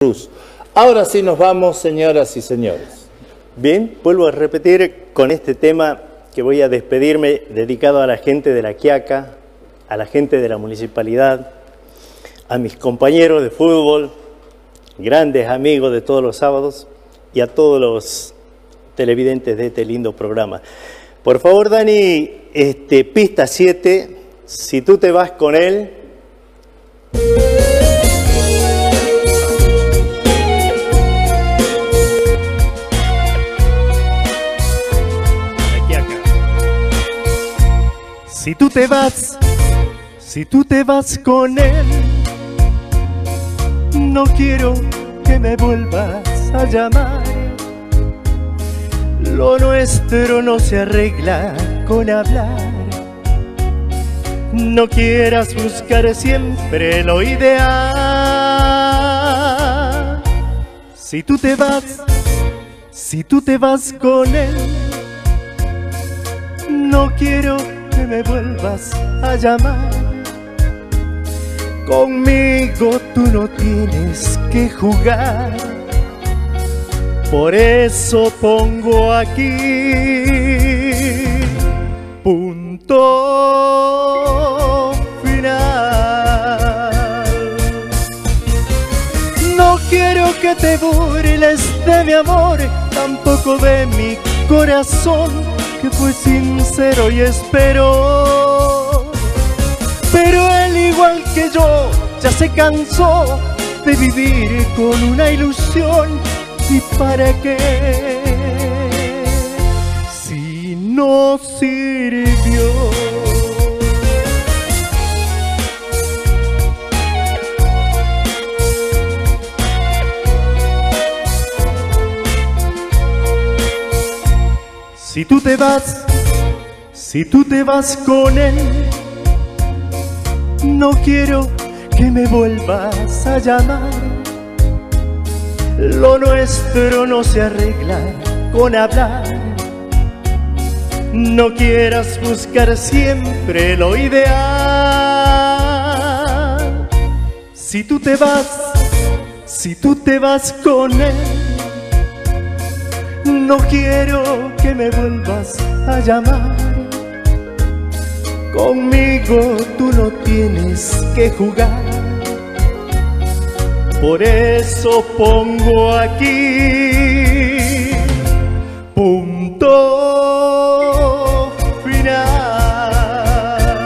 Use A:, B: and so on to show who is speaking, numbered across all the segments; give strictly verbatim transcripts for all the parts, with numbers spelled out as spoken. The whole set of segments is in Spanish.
A: Cruz. Ahora sí nos vamos, señoras y señores.
B: Bien, vuelvo a repetir con este tema que voy a despedirme, dedicado a la gente de La Quiaca, a la gente de la municipalidad, a mis compañeros de fútbol, grandes amigos de todos los sábados, y a todos los televidentes de este lindo programa. Por favor, Dani, este, pista siete, si tú te vas con él. Si tú te vas, si tú te vas con él, no quiero que me vuelvas a llamar. Lo nuestro no se arregla con hablar. No quieras buscar siempre lo ideal. Si tú te vas, si tú te vas con él, no quiero que me vuelvas a llamar. Conmigo tú no tienes que jugar. Por eso pongo aquí punto final. No quiero que te burles de mi amor, tampoco de mi corazón, que fue sincero y esperó. Pero él, igual que yo, ya se cansó de vivir con una ilusión. ¿Y para qué? Si no sirvió. Si tú te vas, si tú te vas con él, no quiero que me vuelvas a llamar. Lo nuestro no se arregla con hablar. No quieras buscar siempre lo ideal. Si tú te vas, si tú te vas con él, no quiero que me vuelvas a llamar. Conmigo tú no tienes que jugar. Por eso pongo aquí punto final.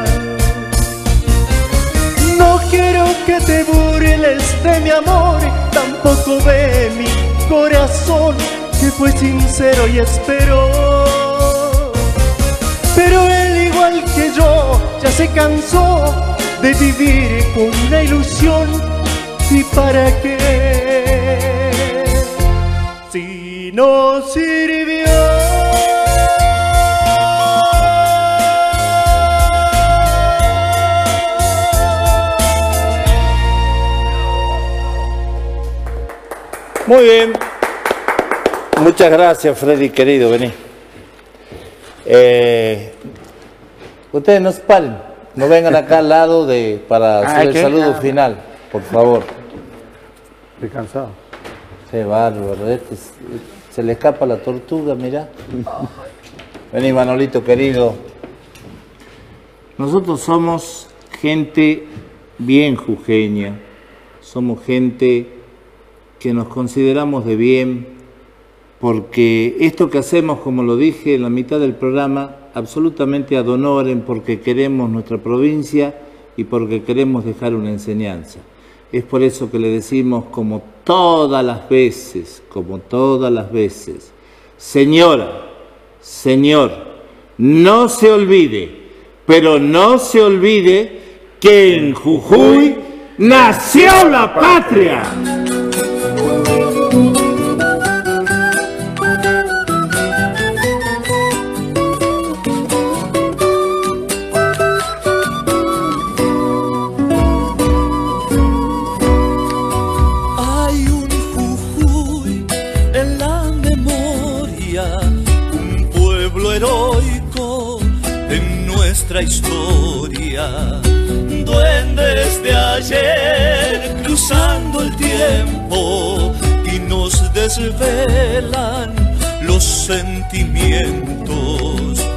B: No quiero que te burles de mi amor, tampoco de mi corazón, que fue sincero y esperó. Pero él, igual que yo, ya se cansó de vivir con una ilusión. ¿Y para qué? Si no sirvió.
A: Muy bien. Muchas gracias, Freddy, querido. Vení. Eh, ustedes no se paren, no vengan acá al lado de, para hacer ah, el saludo ah, final. Por favor.
C: Estoy cansado.
A: Qué bárbaro. Este, se le escapa la tortuga, mirá. Vení, Manolito, querido. Nosotros somos gente bien jujeña. Somos gente que nos consideramos de bien, porque esto que hacemos, como lo dije en la mitad del programa, absolutamente ad honorem, porque queremos nuestra provincia y porque queremos dejar una enseñanza. Es por eso que le decimos, como todas las veces, como todas las veces, señora, señor, no se olvide, pero no se olvide que en Jujuy nació la patria.
D: Historia, duendes de ayer cruzando el tiempo, desvelan los sentimientos